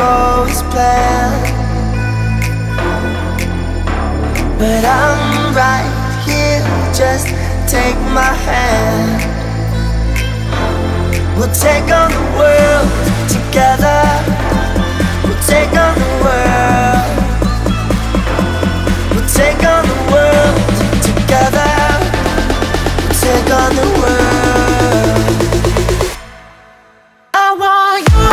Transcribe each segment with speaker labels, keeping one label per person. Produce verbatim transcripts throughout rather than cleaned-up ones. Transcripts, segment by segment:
Speaker 1: go as planned, but I'm right here, just take my hand. We'll take on the world together. We'll take on the world. We'll take on the world together. We'll take on the world. I want you.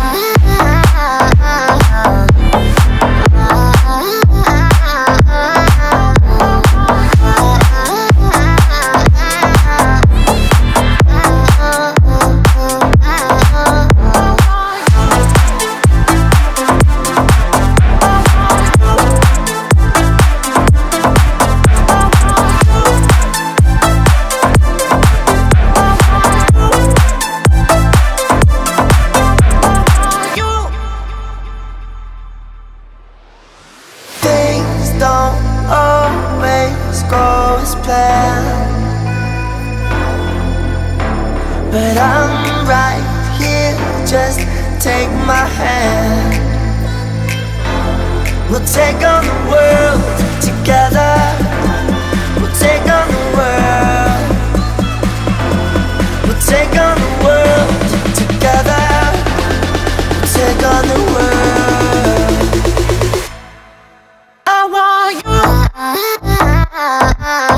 Speaker 1: But I'm right here, just take my hand. We'll take on the world together. We'll take on the world. We'll take on the world together. We'll take on the world. I want you.